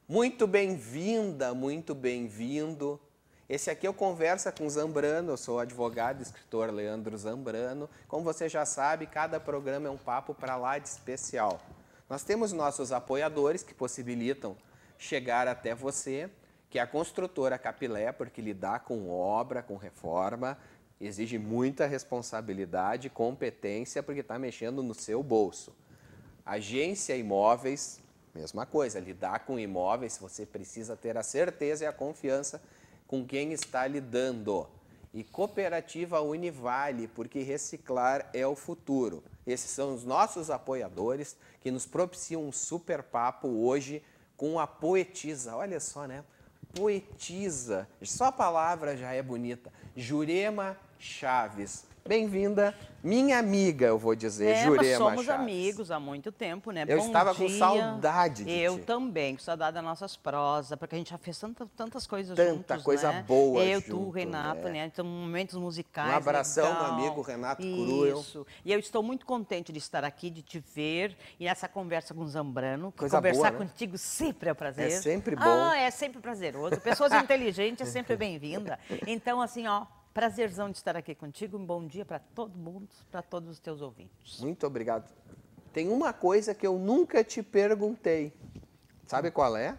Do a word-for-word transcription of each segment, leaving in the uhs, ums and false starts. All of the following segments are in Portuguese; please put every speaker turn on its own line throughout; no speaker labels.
Muito bem-vinda, muito bem-vindo. Esse aqui é o Conversa com Zambrano, eu sou o advogado e escritor Leandro Zambrano. Como você já sabe, cada programa é um papo para lá de especial. Nós temos nossos apoiadores que possibilitam chegar até você, que é a construtora Capilé, porque lidar com obra, com reforma, exige muita responsabilidade e competência, porque está mexendo no seu bolso. Agência Imóveis, mesma coisa, lidar com imóveis, você precisa ter a certeza e a confiança com quem está lidando. E Cooperativa Univale, porque reciclar é o futuro. Esses são os nossos apoiadores que nos propiciam um super papo hoje com a poetisa. Olha só, né? Poetisa, só a palavra já é bonita. Jurema Chaves. Bem-vinda, minha amiga, eu vou dizer,
é,
Jurema
mas somos
Chaves.
amigos há muito tempo, né?
Eu
Bom
estava
dia.
com saudade de
Eu
ti.
também, com saudade das nossas prosas, porque a gente já fez tanta, tantas coisas
Tanta
juntos,
coisa
né?
boa
Eu,
junto,
tu, Renato,
né?
né? Então, momentos musicais.
Um abração,
legal.
meu amigo Renato Cruel.
Isso. E eu estou muito contente de estar aqui, de te ver e nessa conversa com o Zambrano.
Coisa
conversar
boa, né?
contigo sempre é um prazer.
É sempre bom.
Ah, é sempre prazeroso. Pessoas inteligentes é sempre bem-vinda. Então, assim, ó. Prazerzão de estar aqui contigo. Um bom dia para todo mundo, para todos os teus ouvintes.
Muito obrigado. Tem uma coisa que eu nunca te perguntei. Sabe qual é?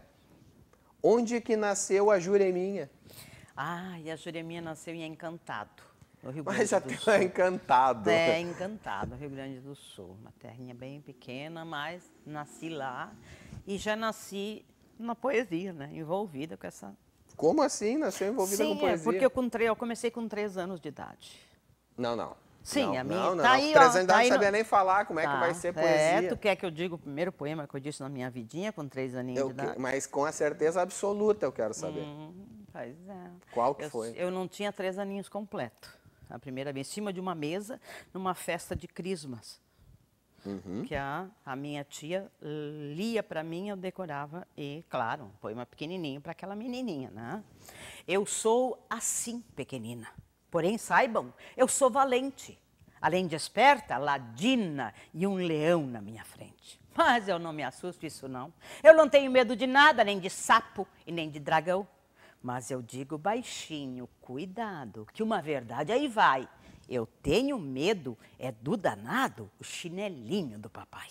Onde que nasceu a Jureminha?
Ah, e a Jureminha nasceu em Encantado, no Rio Grande
Mas já
do
tem
Sul.
Encantado.
É, Encantado, Rio Grande do Sul. Uma terrinha bem pequena, mas nasci lá e já nasci na poesia, né? Envolvida com essa...
Como assim? Nasceu envolvida
Sim,
com poesia?
é, porque eu, com tre... eu comecei com três anos de idade.
Não, não.
Sim,
não,
a minha...
Não, não,
tá
não.
aí,
três
ó,
anos de
tá
idade
aí
não
no...
sabia nem falar como é que
Tá.
vai ser
É,
poesia.
tu quer que eu diga o primeiro poema que eu disse na minha vidinha com três aninhos
Eu
de
que-
idade?
Mas com a certeza absoluta eu quero saber.
Hum, pois é.
Qual que
eu,
foi?
Eu não tinha três aninhos completo. A primeira vez, em cima de uma mesa, numa festa de crismas.
Uhum.
Que a, a minha tia lia para mim, eu decorava. E, claro, um poema pequenininho para aquela menininha, né? Eu sou assim, pequenina. Porém, saibam, eu sou valente. Além de esperta, ladina e um leão na minha frente. Mas eu não me assusto, isso não. Eu não tenho medo de nada, nem de sapo e nem de dragão. Mas eu digo baixinho, cuidado, que uma verdade aí vai. Eu tenho medo, é do danado, o chinelinho do papai.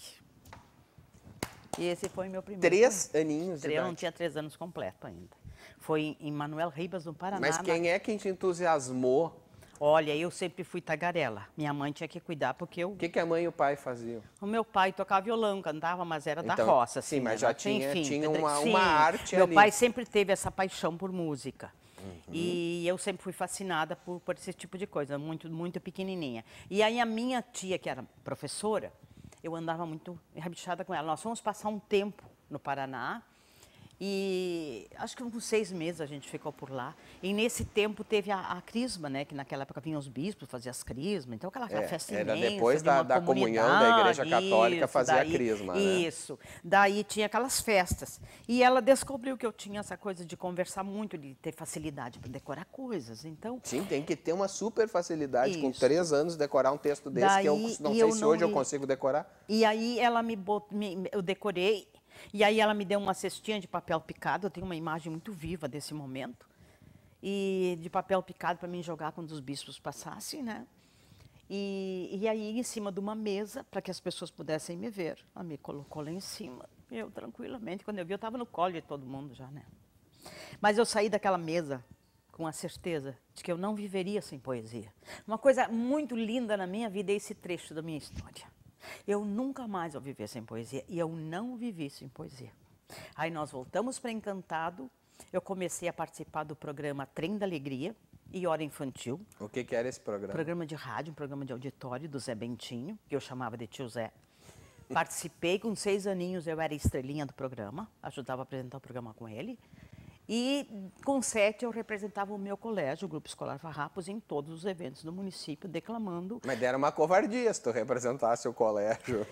E esse foi meu primeiro.
Três
poema.
aninhos de
Eu não
idade.
tinha três anos completo ainda. Foi em Manuel Ribas, no Paraná.
Mas quem é quem te entusiasmou?
Olha, eu sempre fui tagarela. Minha mãe tinha que cuidar porque eu...
O que, que a mãe e o pai faziam?
O meu pai tocava violão, cantava, mas era da
Então,
roça.
sim,
assim,
mas
né?
já tinha-
Enfim,
tinha
sim,
uma- uma arte
Meu
ali.
pai sempre teve essa paixão por música.
Uhum.
E eu sempre fui fascinada por, por esse tipo de coisa, muito, muito pequenininha. E aí a minha tia, que era professora, eu andava muito enrabichada com ela. Nós fomos passar um tempo no Paraná. E acho que uns seis meses a gente ficou por lá. E nesse tempo teve a, a crisma, né? Que naquela época vinham os bispos fazer as crismas. Então aquela
É,
festa
era
imensa
depois
de
da-
uma
da comunhão da Igreja
comunidade.
Católica
Isso,
fazer a
daí-
crisma, né?
Isso. Daí tinha aquelas festas. E ela descobriu que eu tinha essa coisa de conversar muito, de ter facilidade para decorar coisas. Então,
Sim, tem que ter uma super facilidade com
Isso.
três anos decorar um texto desse, que eu
Daí,
não
e
sei
eu
se
não
hoje eu
li.
consigo decorar.
E aí ela me, bot... me eu decorei, e aí ela me deu uma cestinha de papel picado, eu tenho uma imagem muito viva desse momento, e de papel picado para mim jogar quando os bispos passassem, né? E, e aí em cima de uma mesa, para que as pessoas pudessem me ver, ela me colocou lá em cima, eu tranquilamente, quando eu vi eu estava no colo de todo mundo já, né? Mas eu saí daquela mesa com a certeza de que eu não viveria sem poesia. Uma coisa muito linda na minha vida é esse trecho da minha história. Eu nunca mais vou viver sem poesia, e eu não vivi sem poesia. Aí nós voltamos para Encantado, eu comecei a participar do programa Trem da Alegria e Hora Infantil.
O que, que era esse programa?
Programa de rádio, um programa de auditório do Zé Bentinho, que eu chamava de tio Zé. Participei com seis aninhos, eu era estrelinha do programa, ajudava a apresentar o programa com ele. E com sete eu representava o meu colégio, o Grupo Escolar Farrapos, em todos os eventos do município, declamando.
Mas era uma covardia se tu representasse o colégio.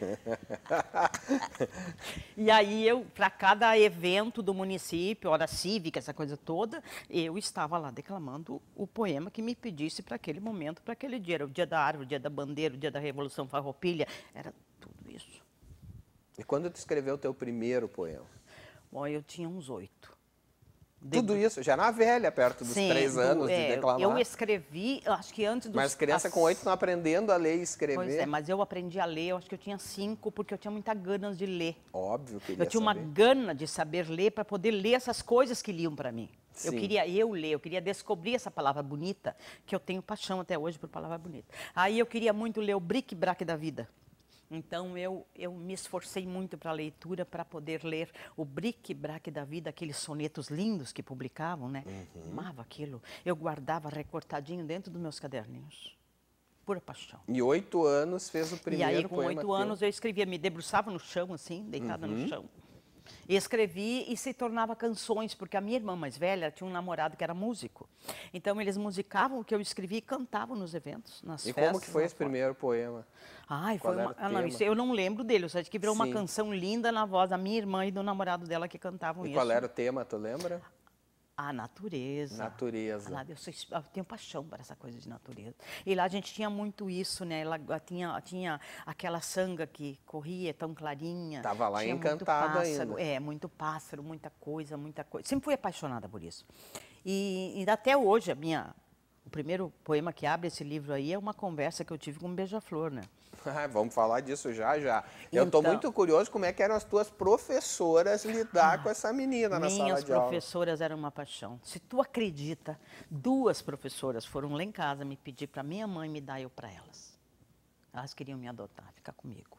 E aí eu, para cada evento do município, hora cívica, essa coisa toda, eu estava lá declamando o poema que me pedisse para aquele momento, para aquele dia. Era o dia da árvore, o dia da bandeira, o dia da Revolução Farroupilha, era tudo isso.
E quando tu escreveu o teu primeiro poema?
Bom, eu tinha uns oito.
Tudo isso, já na velha, perto dos
Sim,
três
do-
anos
é,
de declamar.
Eu escrevi, eu acho que antes dos...
Mas criança
as-
com oito não aprendendo a ler e escrever.
Pois é, mas eu aprendi a ler, eu acho que eu tinha cinco, porque eu tinha muita ganas de ler.
Óbvio, queria
Eu tinha
saber.
uma gana de saber ler para poder ler essas coisas que liam para mim. Eu
Sim.
queria eu ler, eu queria descobrir essa palavra bonita, que eu tenho paixão até hoje por palavra bonita. Aí eu queria muito ler o Bric-Brac da vida. Então eu, eu me esforcei muito para a leitura para poder ler o Bric-Brac da vida, aqueles sonetos lindos que publicavam, né?
Uhum.
Amava aquilo. Eu guardava recortadinho dentro dos meus caderninhos. Pura paixão.
E oito anos fez o
E
primeiro
aí, com
poema
oito
teu.
anos, eu escrevia, me debruçava no chão, assim, deitada
Uhum.
no chão. E escrevi e se tornava canções, porque a minha irmã mais velha tinha um namorado que era músico. Então, eles musicavam o que eu escrevia e cantavam nos eventos, nas
E
festas.
como que foi
lá
esse
fora.
primeiro poema?
Ai,
Qual
foi
era
uma...
o
ah, não,
tema?
isso eu não lembro dele, eu sei que virou uma
Sim.
canção linda na voz da minha irmã e do namorado dela que cantavam
E
isso.
qual era o tema, tu lembra?
A natureza.
Natureza.
Lá, eu, sou, eu tenho paixão por essa coisa de natureza. E lá a gente tinha muito isso, né? Lá tinha, tinha aquela sanga que corria tão clarinha.
Tava lá
tinha
encantada
muito pássaro,
ainda.
É, muito pássaro, muita coisa, muita coisa. Sempre fui apaixonada por isso. E, e até hoje, a minha, o primeiro poema que abre esse livro aí é uma conversa que eu tive com um beija-flor, né?
Ah, vamos falar disso já, já. Eu estou
Então-
muito curioso como é que eram as tuas professoras lidar com essa menina na sala
Minhas
de aula.
professoras eram uma paixão. Se tu acredita, duas professoras foram lá em casa me pedir para minha mãe me dar eu para elas. Elas queriam me adotar, ficar comigo.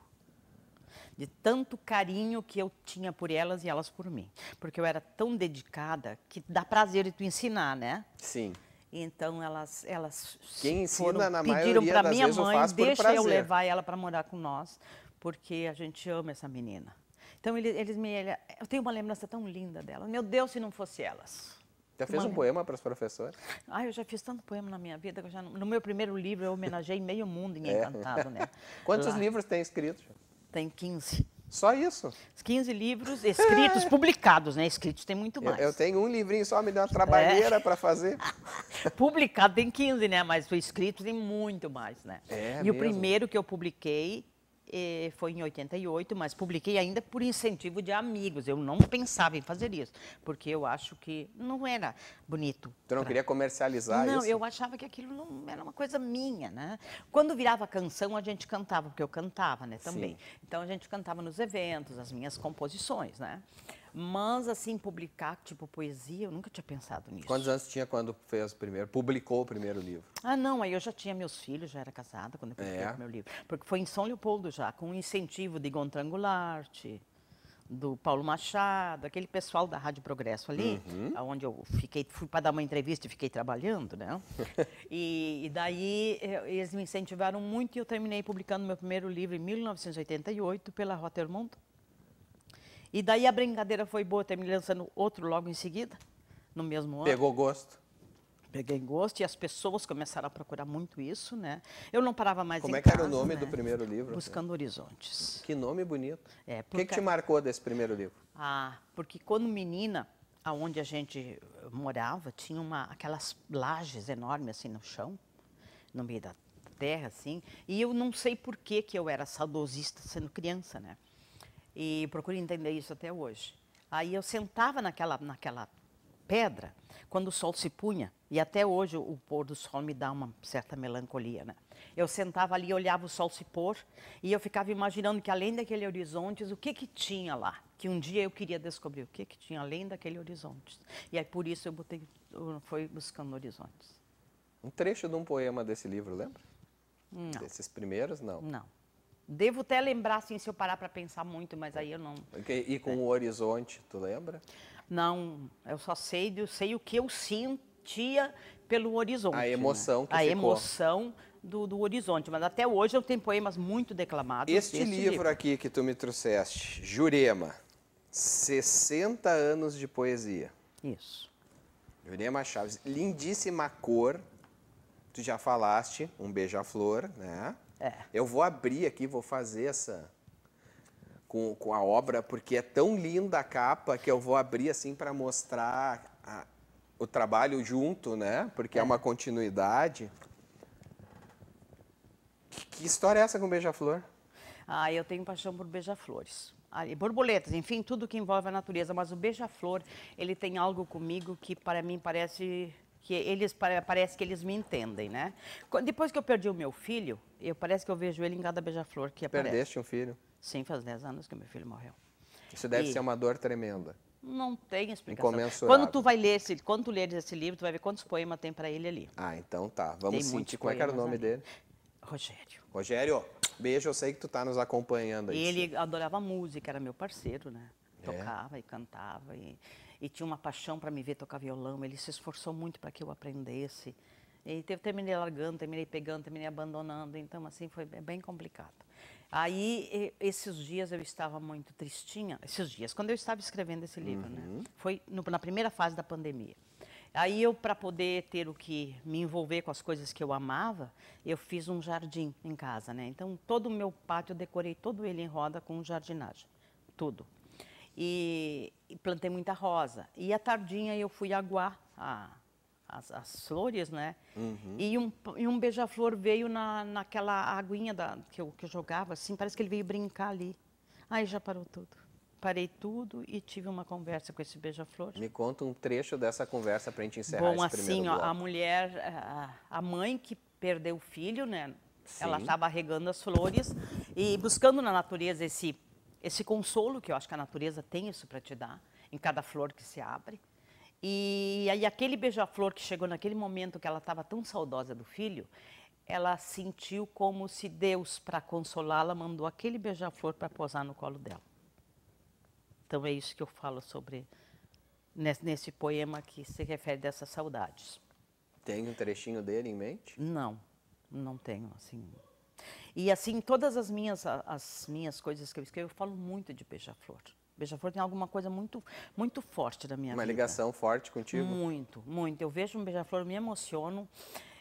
De tanto carinho que eu tinha por elas e elas por mim. Porque eu era tão dedicada que dá prazer de tu ensinar, né?
Sim.
Então elas, elas
Quem ensina,
foram,
na
pediram
maioria
para
das
minha
vezes, o
mãe,
faz por
deixa eu
prazer."
levar ela para morar com nós, porque a gente ama essa menina. Então eles, eles me, ele- eu tenho uma lembrança tão linda dela. Meu Deus, se não fosse elas.
Já fez
Uma-
um poema para as professoras?
Ah, eu já fiz tanto poema na minha vida que eu já não- no meu primeiro livro eu homenageei meio mundo em
É.
Encantado, né?
Quantos
Lá
livros tem escrito?
Tem quinze.
Só isso?
quinze livros escritos, publicados, né? Escritos tem muito
Eu,
mais.
eu tenho um livrinho só, me deu uma trabalheira
É.
para fazer.
Publicado tem quinze, né? Mas o escrito tem muito mais, né?
É
e o
mesmo?
primeiro que eu publiquei eh, foi em oitenta e oito, mas publiquei ainda por incentivo de amigos. Eu não pensava em fazer isso, porque eu acho que não era bonito.
Tu não
pra-
queria comercializar
Não,
isso?
eu achava que aquilo não era uma coisa minha, né? Quando virava canção, a gente cantava, porque eu cantava, né, também.
Sim.
Então, a gente cantava nos eventos, as minhas composições, né? Mas, assim, publicar, tipo, poesia, eu nunca tinha pensado nisso.
Quantos anos tinha quando fez o primeiro, publicou o primeiro livro?
Ah, não, aí eu já tinha meus filhos, já era casada quando eu publiquei
É?
o meu livro. Porque foi em São Leopoldo já, com o incentivo de Gonçalo Goulart, do Paulo Machado, aquele pessoal da Rádio Progresso ali,
Uhum.
onde eu fiquei, fui para dar uma entrevista e fiquei trabalhando, né? e, e daí eh, eles me incentivaram muito e eu terminei publicando meu primeiro livro em mil novecentos e oitenta e oito pela Rotermund. E daí a brincadeira foi boa, terminei lançando outro logo em seguida, no mesmo ano.
Pegou gosto?
Peguei gosto e as pessoas começaram a procurar muito isso, né? Eu não parava mais
Como
em
é que
casa,
era o nome
né?
do primeiro livro?
Buscando Horizontes.
Que nome bonito.
É,
O que, que
porque-
te marcou desse primeiro livro?
Ah, porque quando menina, aonde a gente morava, tinha uma, aquelas lajes enormes assim no chão, no meio da terra, assim, e eu não sei por que que eu era saudosista sendo criança, né? E procuro entender isso até hoje. Aí eu sentava naquela, naquela pedra, quando o sol se punha, e até hoje o, o pôr do sol me dá uma certa melancolia, né? Eu sentava ali, olhava o sol se pôr, e eu ficava imaginando que além daquele horizonte, o que que tinha lá? Que um dia eu queria descobrir o que que tinha além daquele horizonte. E aí por isso eu botei, eu fui buscando horizontes.
Um trecho de um poema desse livro, lembra?
Não,
Desses primeiros, não.
não. Devo até lembrar, assim, se eu parar para pensar muito, mas aí eu não...
E e com o horizonte, tu lembra?
Não, eu só sei, eu sei o que eu sentia pelo horizonte.
A emoção
né?
que
A
ficou.
emoção do, do horizonte. Mas até hoje eu tenho poemas muito declamados.
Este
desse
livro aqui que tu me trouxeste, Jurema, sessenta anos de poesia.
Isso.
Jurema Chaves, lindíssima cor. Tu já falaste, um beija-flor, né?
É.
Eu vou abrir aqui, vou fazer essa com, com a obra, porque é tão linda a capa que eu vou abrir assim para mostrar a- o trabalho junto, né? Porque é,
É.
uma continuidade. Que, que história é essa com beija-flor?
Ah, eu tenho paixão por beija-flores. ali, borboletas, enfim, tudo que envolve a natureza. Mas o beija-flor, ele tem algo comigo que para mim parece que eles parece que eles me entendem, né? Depois que eu perdi o meu filho, eu parece que eu vejo ele em cada beija-flor que aparece.
Perdeste um filho?
Sim, faz dez anos que meu filho morreu.
Isso deve
e...
ser uma dor tremenda.
Não tem explicação.
Incomensurável.
Quando tu vai ler esse, quando tu leres esse livro, tu vai ver quantos poemas tem para ele ali.
Ah, então tá. Vamos
tem
sentir. Como é que era o nome
ali.
dele?
Rogério.
Rogério, beijo, eu sei que tu tá nos acompanhando aí.
Ele adorava música, era meu parceiro, né?
É?
Tocava e cantava e, e tinha uma paixão para me ver tocar violão. Ele se esforçou muito para que eu aprendesse. E teve, terminei largando, terminei pegando, terminei abandonando. Então, assim, foi bem complicado. Aí, esses dias eu estava muito tristinha. Esses dias, quando eu estava escrevendo esse livro, uhum. né? Foi no, na primeira fase da pandemia. Aí eu, para poder ter o que me envolver com as coisas que eu amava, eu fiz um jardim em casa, né? Então, todo o meu pátio, eu decorei todo ele em roda com jardinagem, tudo. E, e plantei muita rosa. E à tardinha eu fui aguar a, as, as flores, né? Uhum. E um, e um beija-flor veio na, naquela aguinha da, que, eu, que eu jogava, assim, parece que ele veio brincar ali. Aí já parou tudo. Parei tudo e tive uma conversa com esse beija-flor.
Me conta um trecho dessa conversa para a gente encerrar
Bom,
esse
assim,
primeiro bloco.
Ó, a mulher, a, a mãe que perdeu o filho, né?
Sim.
Ela estava regando as flores e buscando na natureza esse, esse consolo, que eu acho que a natureza tem isso para te dar, em cada flor que se abre. E aí aquele beija-flor que chegou naquele momento que ela estava tão saudosa do filho, ela sentiu como se Deus, para consolá-la, mandou aquele beija-flor para posar no colo dela. Então, é isso que eu falo sobre, nesse, nesse poema que se refere dessas saudades.
Tem um trechinho dele em mente?
Não, não tenho, assim. E, assim, todas as minhas, as minhas coisas que eu escrevo, eu falo muito de beija-flor. Beija-flor tem alguma coisa muito, muito forte da minha
Uma
vida.
Uma ligação forte contigo?
Muito, muito. Eu vejo um beija-flor, me emociono.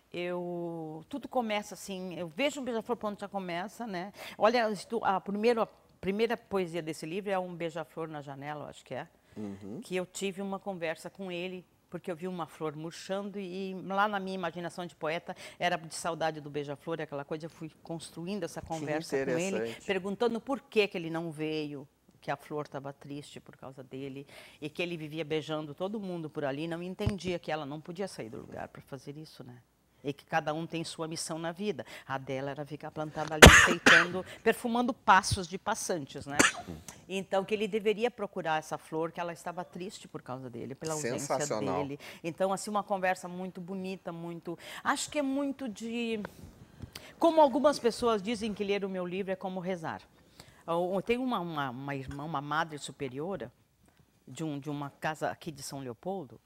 Eu, tudo começa assim, eu vejo um beija-flor quando já começa, né? Olha, a primeira... A primeira poesia desse livro é um beija-flor na janela, acho que é, uhum. que eu tive uma conversa com ele, porque eu vi uma flor murchando e lá na minha imaginação de poeta era de saudade do beija-flor, aquela coisa, eu fui construindo essa conversa com ele, perguntando por que que ele não veio, que a flor estava triste por causa dele e que ele vivia beijando todo mundo por ali, não entendia que ela não podia sair do lugar para fazer isso, né? E que cada um tem sua missão na vida. A dela era ficar plantada ali, enfeitando, perfumando passos de passantes, né? Então, que ele deveria procurar essa flor, que ela estava triste por causa dele, pela ausência dele. Então, assim, uma conversa muito bonita, muito... Acho que é muito de... Como algumas pessoas dizem que ler o meu livro é como rezar. Eu tenho uma, uma, uma irmã, uma madre superiora, de, um, de uma casa aqui de São Leopoldo,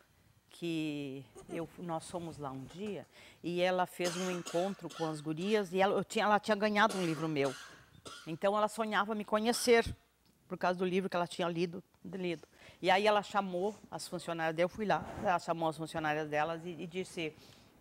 que eu, nós fomos lá um dia e ela fez um encontro com as gurias e ela, eu tinha, ela tinha ganhado um livro meu. Então ela sonhava me conhecer por causa do livro que ela tinha lido. lido. E aí ela chamou as funcionárias dela, eu fui lá, ela chamou as funcionárias delas e, e disse,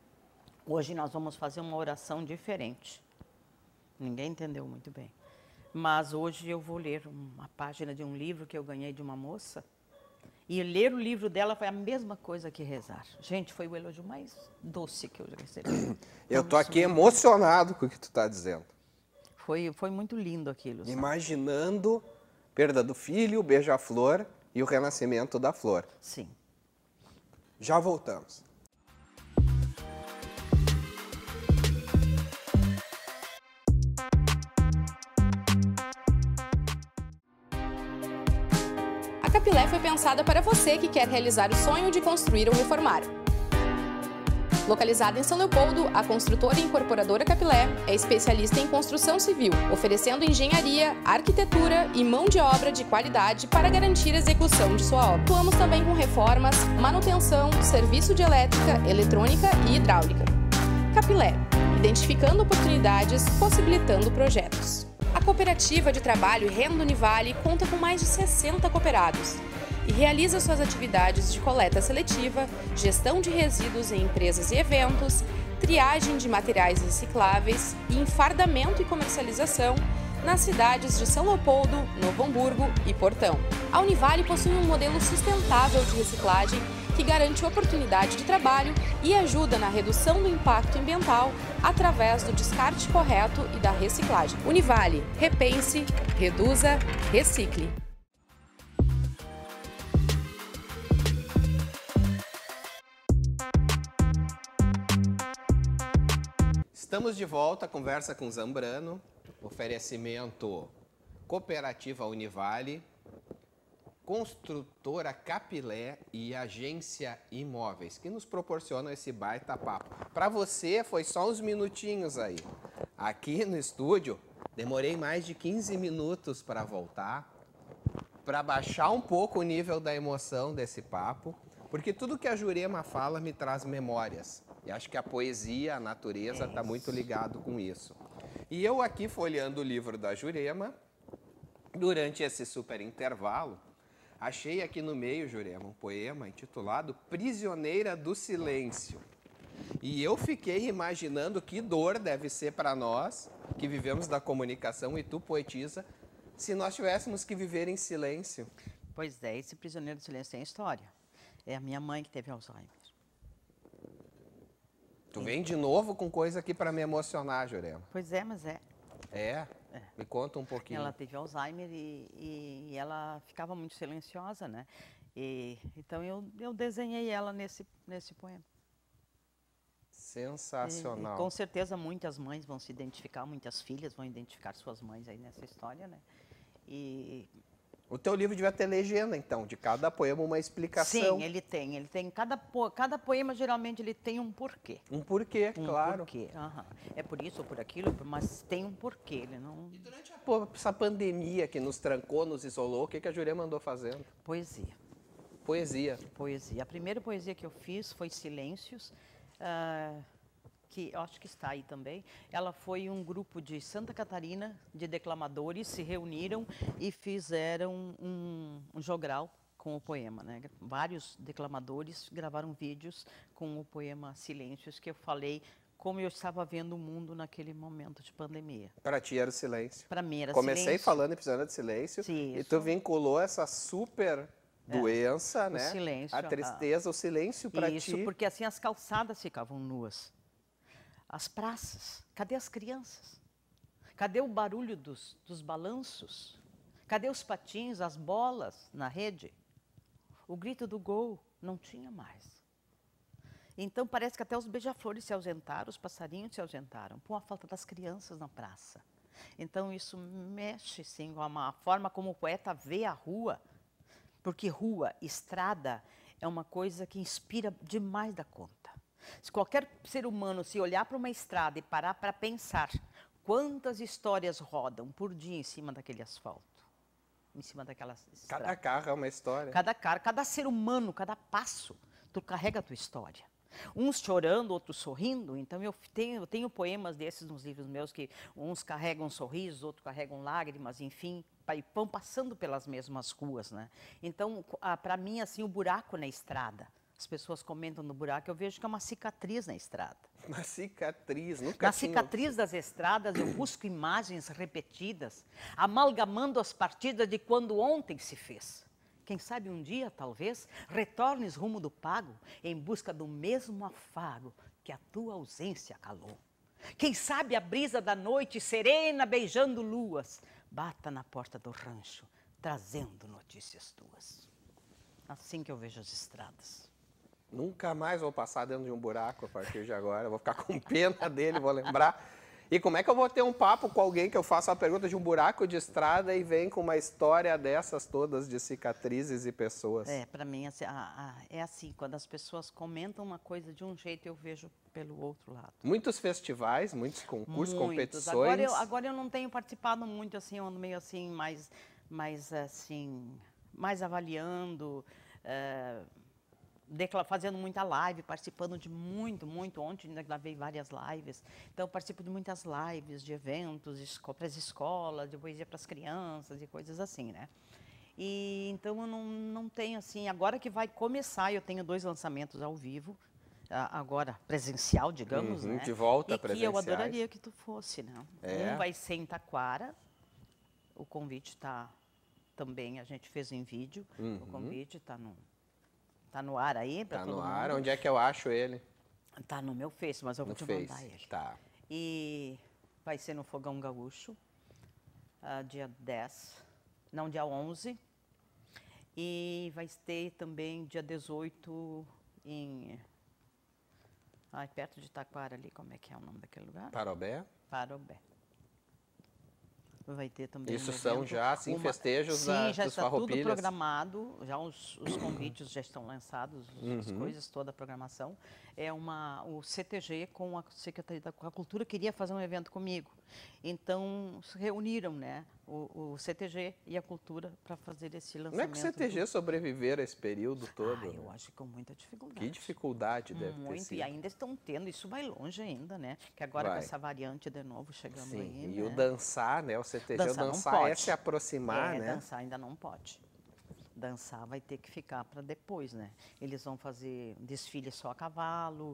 hoje nós vamos fazer uma oração diferente. Ninguém entendeu muito bem. Mas hoje eu vou ler uma página de um livro que eu ganhei de uma moça. E ler o livro dela foi a mesma coisa que rezar. Gente, foi o elogio mais doce que eu já recebi.
Eu tô aqui emocionado com o que tu tá dizendo.
Foi, foi muito lindo aquilo. Sabe?
Imaginando perda do filho, o beija-flor e o renascimento da flor.
Sim.
Já voltamos.
A Capilé foi pensada para você que quer realizar o sonho de construir ou reformar. Localizada em São Leopoldo, a construtora e incorporadora Capilé é especialista em construção civil, oferecendo engenharia, arquitetura e mão de obra de qualidade para garantir a execução de sua obra. Atuamos também com reformas, manutenção, serviço de elétrica, eletrônica e hidráulica. Capilé, identificando oportunidades, possibilitando projetos. A Cooperativa de Trabalho Renda Univale conta com mais de sessenta cooperados e realiza suas atividades de coleta seletiva, gestão de resíduos em empresas e eventos, triagem de materiais recicláveis e enfardamento e comercialização nas cidades de São Leopoldo, Novo Hamburgo e Portão. A Univale possui um modelo sustentável de reciclagem que garante oportunidade de trabalho e ajuda na redução do impacto ambiental através do descarte correto e da reciclagem. Univale, repense, reduza, recicle.
Estamos de volta, conversa com Zambrano, oferecimento Cooperativa Univale, Construtora Capilé e Agência Imóveis, que nos proporcionam esse baita papo. Para você foi só uns minutinhos aí. Aqui no estúdio, demorei mais de quinze minutos para voltar, para baixar um pouco o nível da emoção desse papo, porque tudo que a Jurema fala me traz memórias. E acho que a poesia, a natureza, está muito ligado com isso. E eu aqui folheando o livro da Jurema, durante esse super intervalo, achei aqui no meio, Jurema, um poema intitulado Prisioneira do Silêncio. E eu fiquei imaginando que dor deve ser para nós, que vivemos da comunicação, e tu, poetisa, se nós tivéssemos que viver em silêncio.
Pois é, esse Prisioneiro do Silêncio tem história. É a minha mãe que teve Alzheimer.
Tu vem de novo com coisa aqui para me emocionar, Jurema.
Pois é, mas é.
É?
É.
Me conta um pouquinho.
Ela teve Alzheimer e, e, e ela ficava muito silenciosa, né? E, então eu, eu desenhei ela nesse, nesse poema.
Sensacional.
E, e com certeza muitas mães vão se identificar, muitas filhas vão identificar suas mães aí nessa história, né? E...
O teu livro devia ter legenda, então, de cada poema uma explicação.
Sim, ele tem. Ele tem cada, po cada poema, geralmente, ele tem um porquê.
Um porquê,
um
claro.
Porquê. Uhum. É por isso ou por aquilo, mas tem um porquê. Ele não...
E durante a, pô, essa pandemia que nos trancou, nos isolou, o que, que a Jurema andou fazendo?
Poesia.
Poesia.
Poesia. A primeira poesia que eu fiz foi Silêncios, uh, que eu acho que está aí também. Ela foi um grupo de Santa Catarina, de declamadores, se reuniram e fizeram um, um jogral com o poema, né? Vários declamadores gravaram vídeos com o poema Silêncios, que eu falei como eu estava vendo o mundo naquele momento de pandemia.
Para ti era o silêncio.
Para mim era
Comecei
silêncio.
falando episódio de silêncio.
Sim,
e tu vinculou essa super
É.
doença,
O
né?
silêncio,
A tristeza, o silêncio para ti.
Isso, porque assim as calçadas ficavam nuas. As praças, cadê as crianças? Cadê o barulho dos, dos balanços? Cadê os patins, as bolas na rede? O grito do gol não tinha mais. Então parece que até os beija-flores se ausentaram, os passarinhos se ausentaram, por a falta das crianças na praça. Então isso mexe sim com a forma como o poeta vê a rua, porque rua, estrada, é uma coisa que inspira demais da conta. Se qualquer ser humano se olhar para uma estrada e parar para pensar quantas histórias rodam por dia em cima daquele asfalto, em cima daquela estrada.
Cada carro é uma história.
Cada carro, cada ser humano, cada passo, tu carrega a tua história. Uns chorando, outros sorrindo. Então eu tenho, eu tenho poemas desses nos livros meus que uns carregam sorrisos, outros carregam lágrimas, enfim, e vão passando pelas mesmas ruas, né? Então, para mim, assim, o buraco na estrada. As pessoas comentam no buraco, eu vejo que é uma cicatriz na estrada.
Uma cicatriz, nunca
Na
tinha...
cicatriz das estradas, eu busco imagens repetidas, amalgamando as partidas de quando ontem se fez. Quem sabe um dia, talvez, retornes rumo do pago, em busca do mesmo afago que a tua ausência calou. Quem sabe a brisa da noite serena, beijando luas, bata na porta do rancho, trazendo notícias tuas. Assim que eu vejo as estradas.
Nunca mais vou passar dentro de um buraco a partir de agora. Vou ficar com pena dele, vou lembrar. E como é que eu vou ter um papo com alguém que eu faço a pergunta de um buraco de estrada e vem com uma história dessas todas de cicatrizes e pessoas?
É, para mim assim, a, a, é assim, quando as pessoas comentam uma coisa de um jeito, eu vejo pelo outro lado.
Muitos festivais, muitos concursos,
Muitos.
competições.
Agora eu, agora eu não tenho participado muito, assim, eu ando meio assim, mais, mais assim, mais avaliando, é, fazendo muita live, participando de muito, muito. Ontem ainda gravei várias lives. Então, eu participo de muitas lives, de eventos, para as escolas, de poesia para as crianças e coisas assim, né? E, então, eu não, não tenho, assim... Agora que vai começar, eu tenho dois lançamentos ao vivo, agora presencial, digamos,
uhum,
né?
De volta
e
presenciais.
Que eu adoraria que tu fosse, né?
É.
Um vai ser em Taquara, o convite está também, a gente fez em vídeo,
uhum.
o convite está no... tá no ar aí para
Tá
todo
no
mundo.
ar. Onde é que eu acho ele?
Tá no meu Face, mas eu vou
No
te
Face.
mandar ele.
Tá.
E vai ser no Fogão Gaúcho, uh, dia dez, não, dia onze. E vai ter também dia dezoito em... Ai, perto de Taquara ali, como é que é o nome daquele lugar?
Parobé?
Parobé. Vai ter também
Isso
um
são
evento,
já, sim,
uma...
festejos
Sim,
da,
já
dos
está tudo
Farroupilhas.
programado, já os, os convites já estão lançados, as
Uhum.
coisas, toda a programação. É uma, o C T G com a Secretaria da Cultura queria fazer um evento comigo. Então, se reuniram, né, o, o C T G e a Cultura para fazer esse lançamento.
Como é que o C T G
do...
sobreviveram a esse período todo?
Ah, eu
né?
acho que com muita dificuldade.
Que dificuldade deve
Muito,
ter sido.
e ainda estão tendo, isso vai longe ainda, né? Que agora
Vai.
com essa variante de novo chegando
Sim,
aí,
e
né?
o dançar, né? O C T G,
Dançar
o
não
dançar é
pode.
se aproximar,
é,
né?
dançar ainda não pode. Dançar vai ter que ficar para depois, né? Eles vão fazer desfile só a cavalo,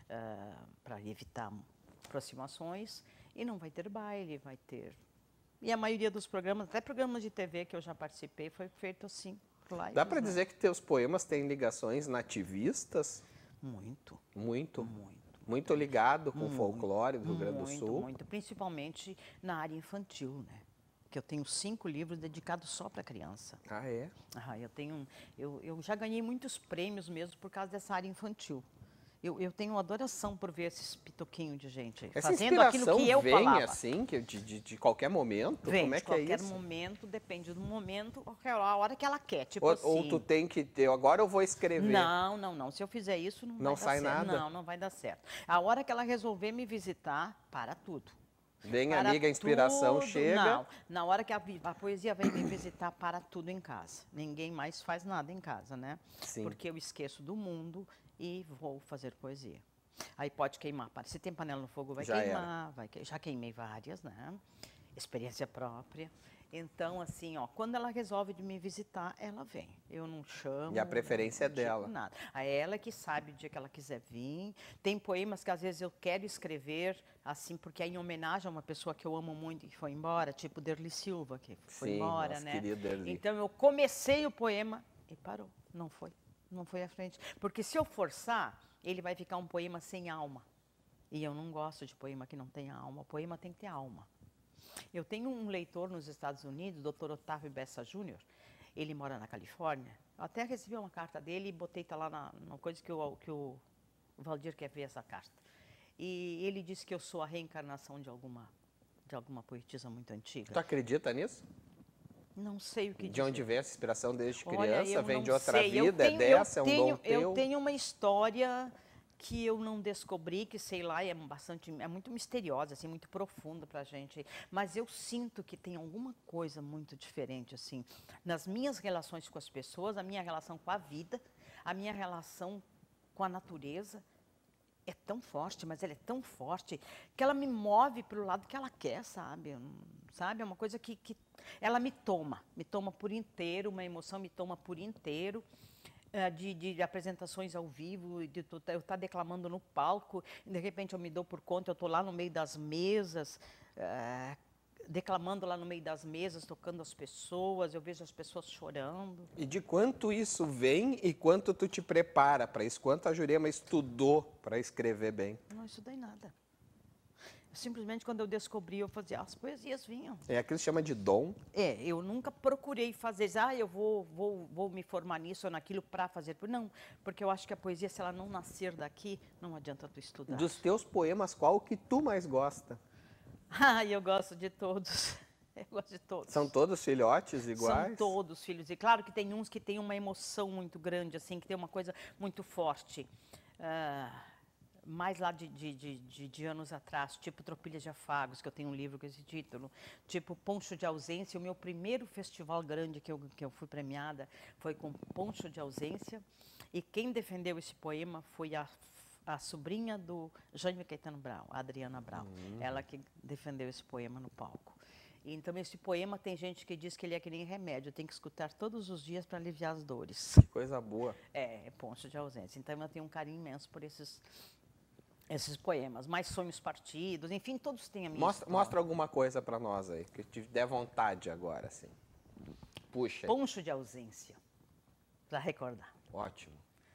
uh, para evitar aproximações, e não vai ter baile, vai ter... E a maioria dos programas, até programas de T V que eu já participei, foi feito assim, lives,
Dá para
né?
dizer que teus poemas têm ligações nativistas?
Muito,
Muito.
muito.
Muito ligado com o
Muito,
folclore do Rio Grande do
muito,
Sul.
Muito, principalmente na área infantil, né? Que eu tenho cinco livros dedicados só para criança.
Ah, é?
Ah, eu tenho, eu, eu já ganhei muitos prêmios mesmo por causa dessa área infantil. Eu, eu tenho uma adoração por ver esses pitoquinhos de gente
Essa
fazendo aquilo
inspiração
que eu
vem
falava.
assim, que de, de, de qualquer momento?
Vem,
Como é
de
que é
qualquer
isso?
momento, depende do momento, a hora que ela quer, tipo
Ou,
assim.
ou tu tem que ter, agora eu vou escrever.
Não, não, não. Se eu fizer isso, não,
Não
vai
sai
dar certo.
nada?
Não, não vai dar certo. A hora que ela resolver me visitar, para tudo.
Vem
Para
amiga, a inspiração
tudo,
chega.
Não, na hora que a, a poesia vem me visitar, para tudo em casa. Ninguém mais faz nada em casa, né?
Sim.
Porque eu esqueço do mundo e vou fazer poesia. Aí pode queimar. Se tem panela no fogo, vai
Já
queimar. Vai que... Já queimei várias, né? Experiência própria. Então, assim, ó, quando ela resolve de me visitar, ela vem. Eu não chamo.
E a preferência
não
é dela.
digo nada. A ela que sabe o dia que ela quiser vir. Tem poemas que às vezes eu quero escrever, assim, porque é em homenagem a uma pessoa que eu amo muito e que foi embora, tipo Derli Silva, que foi
Sim,
embora,
nossa
né?
querida Derli.
Então eu comecei o poema e parou. Não foi. Não foi à frente. Porque se eu forçar, ele vai ficar um poema sem alma. E eu não gosto de poema que não tem alma. O poema tem que ter alma. Eu tenho um leitor nos Estados Unidos, doutor Otávio Bessa Júnior Ele mora na Califórnia. Eu até recebi uma carta dele e botei tá lá na, na coisa que o, que o Valdir quer ver essa carta. E ele disse que eu sou a reencarnação de alguma, de alguma poetisa muito antiga.
Tu acredita nisso?
Não sei o que
De
dizer.
onde vem essa inspiração desde
Olha,
criança?
eu
Vem
não
de outra
sei. Eu
vida?
tenho-
é dessa?
eu
É um
tenho,
dom teu?
Eu tenho uma história que eu não descobri, que sei lá, é bastante, é muito misteriosa, assim, muito profunda pra gente. Mas eu sinto que tem alguma coisa muito diferente, assim, nas minhas relações com as pessoas, a minha relação com a vida, a minha relação com a natureza. É tão forte, mas ela é tão forte que ela me move para o lado que ela quer, sabe? Eu não- Sabe? É uma coisa que, que ela me toma, me toma por inteiro, uma emoção me toma por inteiro. eh, De, de apresentações ao vivo, de tu- eu estar declamando no palco, e de repente eu me dou por conta, eu estou lá no meio das mesas, eh, declamando lá no meio das mesas, tocando as pessoas, eu vejo as pessoas chorando.
E de quanto isso vem e quanto tu te prepara para isso? Quanto a Jurema estudou para escrever bem?
Não estudei nada. Simplesmente quando eu descobri, eu fazia, as poesias vinham.
É aquilo que se chama de dom.
É, eu nunca procurei fazer, ah, eu vou, vou, vou me formar nisso ou naquilo para fazer. Não, porque eu acho que a poesia, se ela não nascer daqui, não adianta tu estudar.
Dos teus poemas, qual que tu mais gosta?
Ah, eu gosto de todos. Eu gosto de todos.
São todos filhotes iguais?
São todos filhos. E claro que tem uns que têm uma emoção muito grande, assim, que tem uma coisa muito forte. Ah, mais lá de, de, de, de, de anos atrás, tipo Tropilhas de Afagos, que eu tenho um livro com esse título, tipo Poncho de Ausência. O meu primeiro festival grande que eu, que eu fui premiada foi com Poncho de Ausência, e quem defendeu esse poema foi a, a sobrinha do Jaime Caetano Brau, a Adriana Brau,
Hum.
ela que defendeu esse poema no palco. Então, esse poema tem gente que diz que ele é que nem remédio, tem que escutar todos os dias para aliviar as dores.
Que coisa boa.
É, é Poncho de Ausência. Então, eu tenho um carinho imenso por esses, esses poemas. Mais Sonhos Partidos, enfim, todos têm a minha
Mostra,
história.
mostra alguma coisa para nós aí, que te der vontade agora, assim. Puxa,
Poncho de Ausência, para recordar.
ótimo.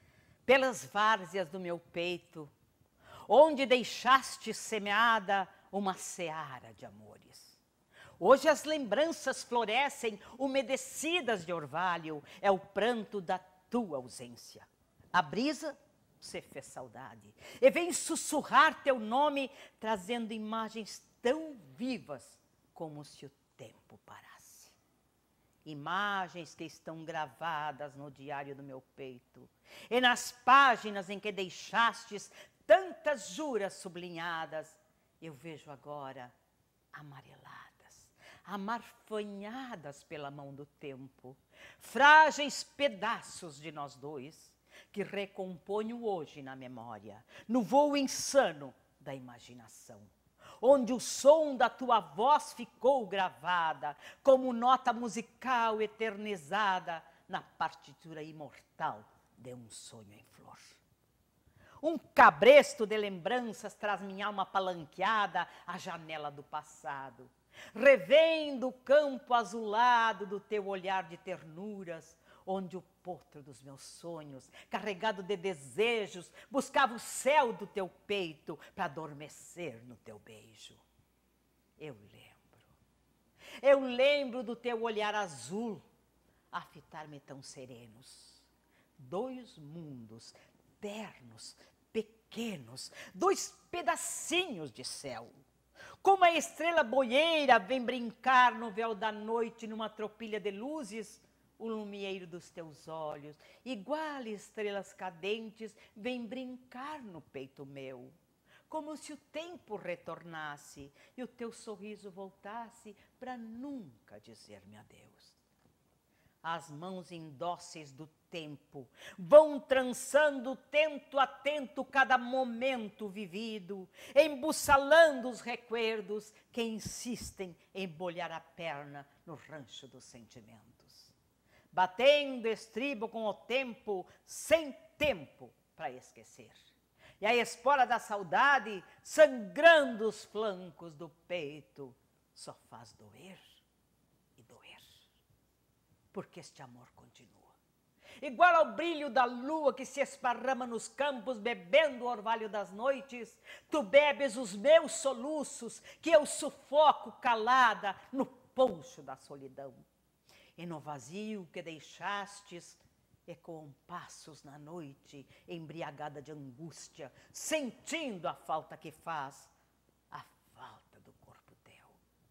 pelas várzeas do meu peito, onde deixaste semeada uma seara de amores. Hoje as lembranças florescem umedecidas de orvalho, é o pranto da tua ausência. A brisa se fez saudade e vem sussurrar teu nome, trazendo imagens tão vivas como se o tempo parasse. Imagens que estão gravadas no diário do meu peito e nas páginas em que deixastes tantas juras sublinhadas, eu vejo agora amareladas, amarfanhadas pela mão do tempo, frágeis pedaços de nós dois, que recomponho hoje na memória, no voo insano da imaginação, onde o som da tua voz ficou gravada, como nota musical eternizada na partitura imortal de um sonho em flor. Um cabresto de lembranças traz minha alma palanqueada à janela do passado, revendo o campo azulado do teu olhar de ternuras, onde o potro dos meus sonhos, carregado de desejos, buscava o céu do teu peito para adormecer no teu beijo. Eu lembro, eu lembro do teu olhar azul a fitar-me tão serenos. Dois mundos ternos, pequenos, dois pedacinhos de céu. Como a estrela boieira vem brincar no véu da noite numa tropilha de luzes, o lumieiro dos teus olhos, igual estrelas cadentes, vem brincar no peito meu, como se o tempo retornasse e o teu sorriso voltasse para nunca dizer-me adeus. As mãos indóceis do tempo vão trançando tento a tento cada momento vivido, embussalando os recuerdos que insistem em bolhar a perna no rancho dos sentimentos. Batendo estribo com o tempo, sem tempo para esquecer. E a espora da saudade, sangrando os flancos do peito, só faz doer e doer. Porque este amor continua. Igual ao brilho da lua que se esparrama nos campos, bebendo o orvalho das noites, tu bebes os meus soluços, que eu sufoco calada no poncho da solidão. E no vazio que deixastes, ecoam passos na noite, embriagada de angústia, sentindo a falta que faz, a falta do corpo teu.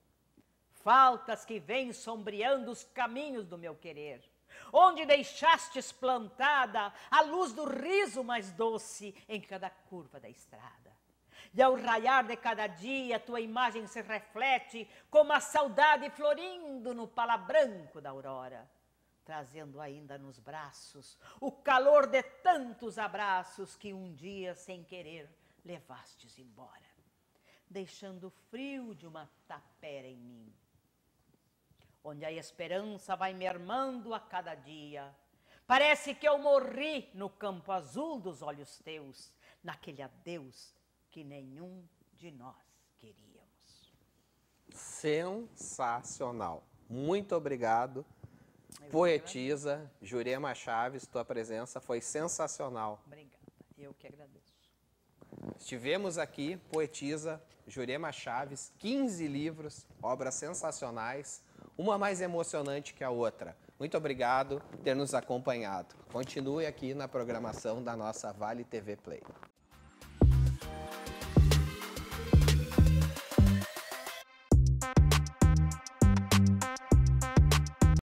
Faltas que vêm sombreando os caminhos do meu querer, onde deixastes plantada a luz do riso mais doce em cada curva da estrada. E ao raiar de cada dia, tua imagem se reflete como a saudade florindo no pala branco da aurora, trazendo ainda nos braços o calor de tantos abraços que um dia, sem querer, levastes embora, deixando o frio de uma tapera em mim, onde a esperança vai mermando a cada dia. Parece que eu morri no campo azul dos olhos teus, naquele adeus que nenhum de nós queríamos.
Sensacional. Muito obrigado. Eu Poetisa Jurema Chaves, tua presença foi sensacional.
Obrigada, eu que agradeço.
Estivemos aqui, poetisa Jurema Chaves, quinze livros, obras sensacionais, uma mais emocionante que a outra. Muito obrigado por ter nos acompanhado. Continue aqui na programação da nossa Vale T V Play.